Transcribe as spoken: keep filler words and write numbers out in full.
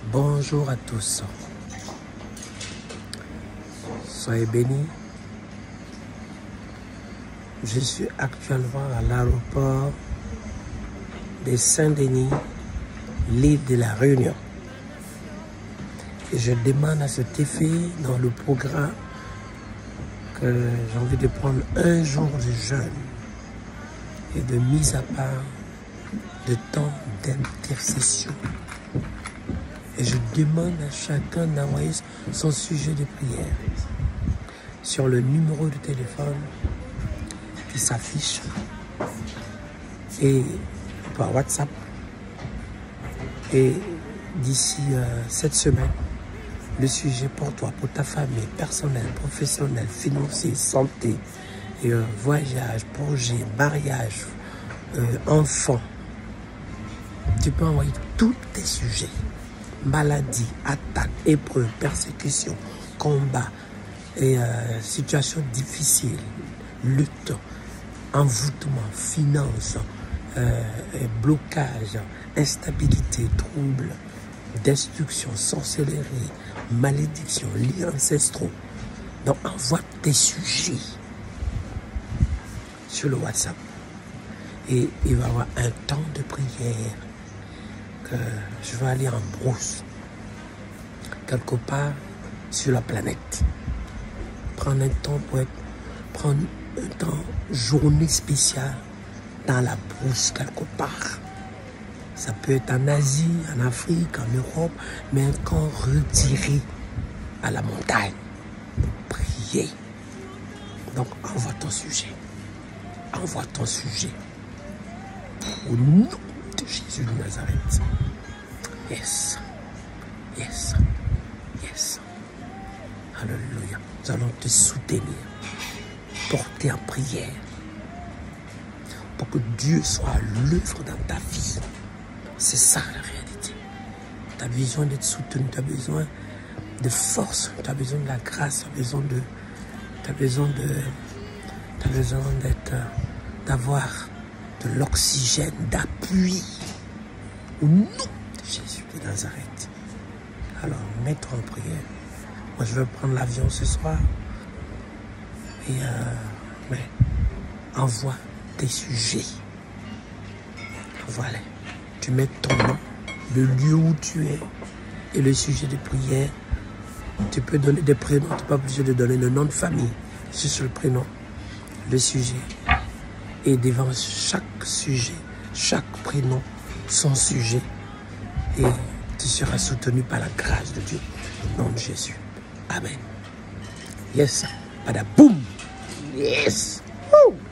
Bonjour à tous. Soyez bénis. Je suis actuellement à l'aéroport de Saint-Denis, l'île de la Réunion. Et je demande à cet effet dans le programme que j'ai envie de prendre un jour de jeûne et de mise à part de temps d'intercession. Et je demande à chacun d'envoyer son sujet de prière sur le numéro de téléphone qui s'affiche et par WhatsApp. Et d'ici euh, cette semaine, le sujet pour toi, pour ta famille, personnel, professionnel, financier, santé, et, euh, voyage, projet, mariage, euh, enfant. Tu peux envoyer tous tes sujets. Maladie, attaque, épreuve, persécution, combat, et, euh, situation difficile, lutte, envoûtement, finance, euh, blocage, instabilité, trouble, destruction, sorcellerie, malédiction, liens ancestraux. Donc envoie tes sujets sur le WhatsApp. Et il va y avoir un temps de prière que je vais aller en brousse, quelque part sur la planète. Prendre un temps pour être, prendre un temps, journée spéciale dans la brousse quelque part. Ça peut être en Asie, en Afrique, en Europe, mais un camp retiré à la montagne pour prier. Donc envoie ton sujet. Envoie ton sujet. Au nom de Jésus de Nazareth. Yes. Yes. Yes. Alléluia. Nous allons te soutenir. Porter en prière. Pour que Dieu soit à l'œuvre dans ta vie. C'est ça la réalité. Tu as besoin d'être soutenu, tu as besoin de force, tu as besoin de la grâce, tu as besoin de. Tu as besoin de. Tu as besoin d'être. D'avoir de l'oxygène, d'appui. Au nom de Jésus de Nazareth. Alors, mets-toi en prière. Moi, je vais prendre l'avion ce soir. Et euh, mais envoie tes sujets. Voilà. Tu mets ton nom, le lieu où tu es et le sujet de prière. Tu peux donner des prénoms, tu n'es pas obligé de donner le nom de famille. Juste le prénom, le sujet. Et devant chaque sujet, chaque prénom, son sujet. Et tu seras soutenu par la grâce de Dieu. Au nom de Jésus. Amen. Yes. Bada boum. Yes. Woo.